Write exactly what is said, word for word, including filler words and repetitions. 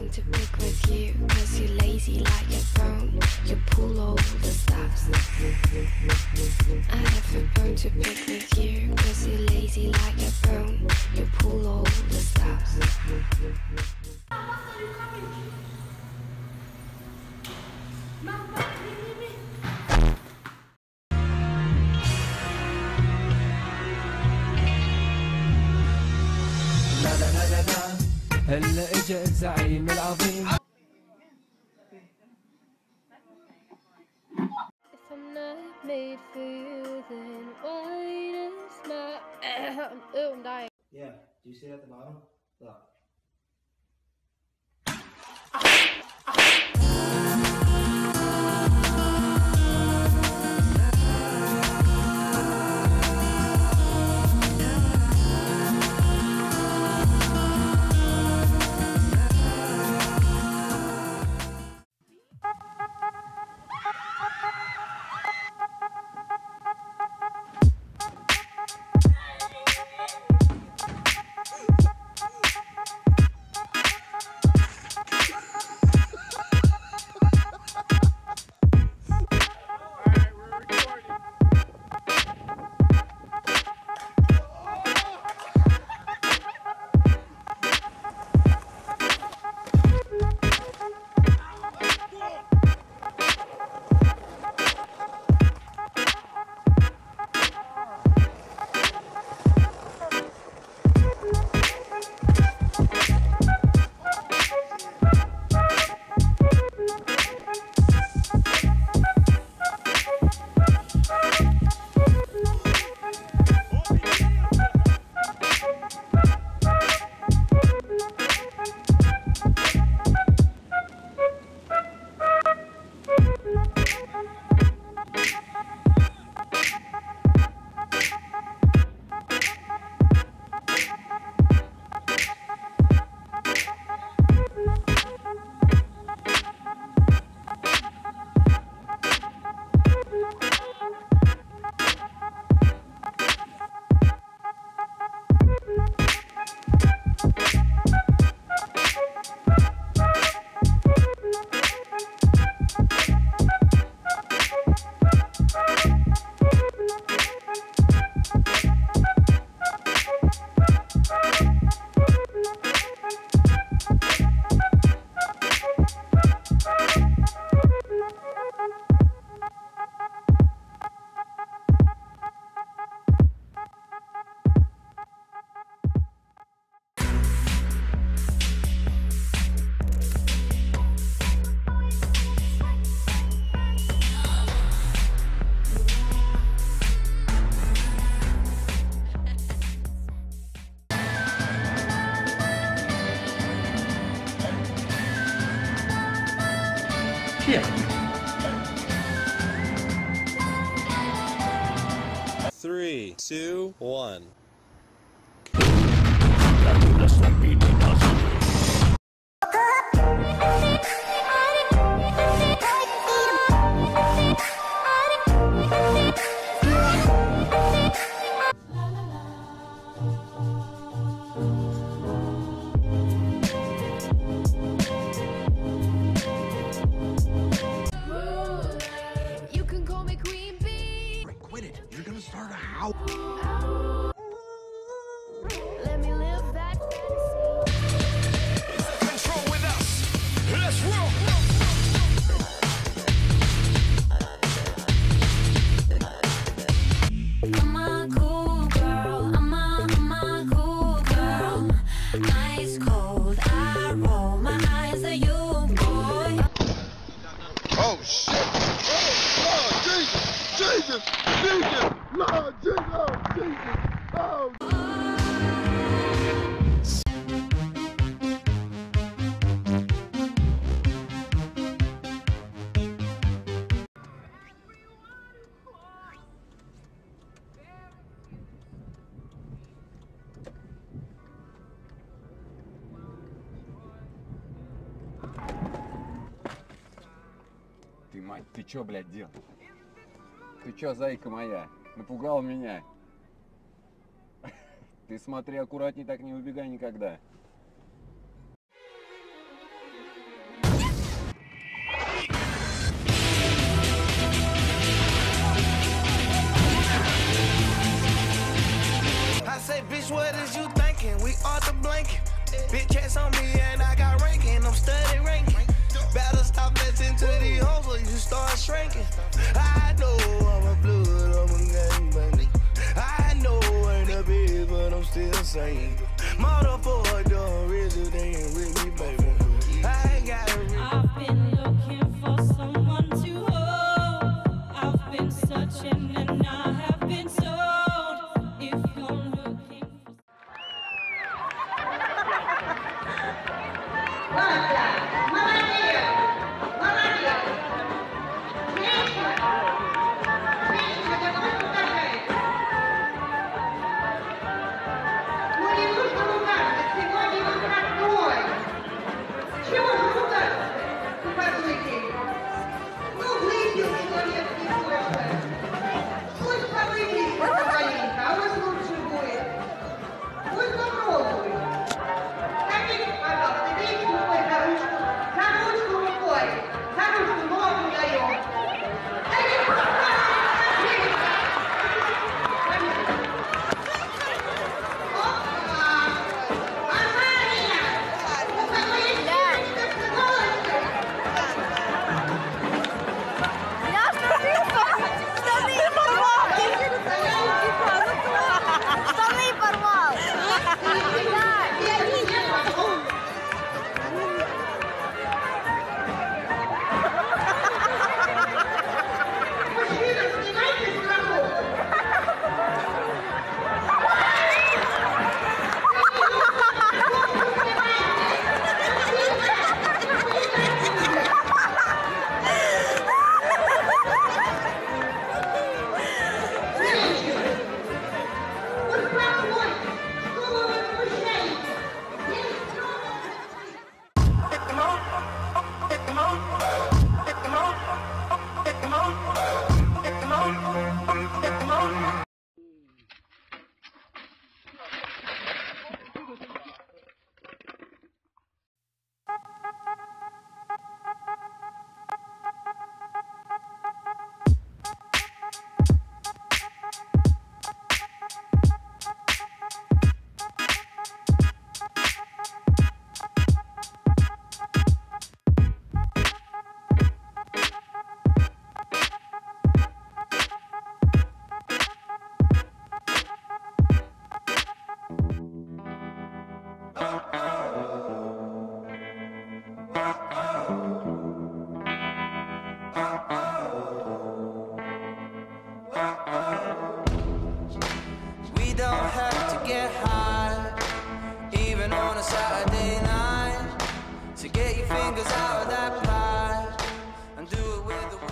bone to pick with you, cause you're lazy like a bone. You pull all the stops. I have a bone to pick with you, cause you're lazy like a bone. You pull all the stops. هلا اجا الزعيم العظيم. If I'm not made for you, then why does my oh, I'm dying. Yeah, do you see it at the bottom? Look. Yeah. Three, two, one. Start a house. Let me live that fantasy. Control with us. Let's roll. I'm a cool girl. I'm a, I'm a cool girl. Ice cold. I roll my eyes at you, boy. Oh shit! Oh, oh Jesus! Jesus! Jesus! Lord Jesus! Oh, Jesus! Oh! Ты, мать, ты чё, блядь, делал? Ты чё, зайка моя? Напугал меня. Ты смотри аккуратней, так не убегай никогда. Bitch, what is you thinking? We are the blanket. Bitch, checks on me and I got ranking. I'm studying ranking. Better stop listening to these hoes or you start shrinking. I know I'm a blood, I'm a gangbang. I know I ain't a bitch, but I'm still saying. Motherfucker don't resonate with me, baby. I ain't got a reason. I've been looking for someone to hold. I've been searching and I have been sold. If you're looking for We don't have to get high, even on a Saturday night. So get your fingers out of that pie and do it with the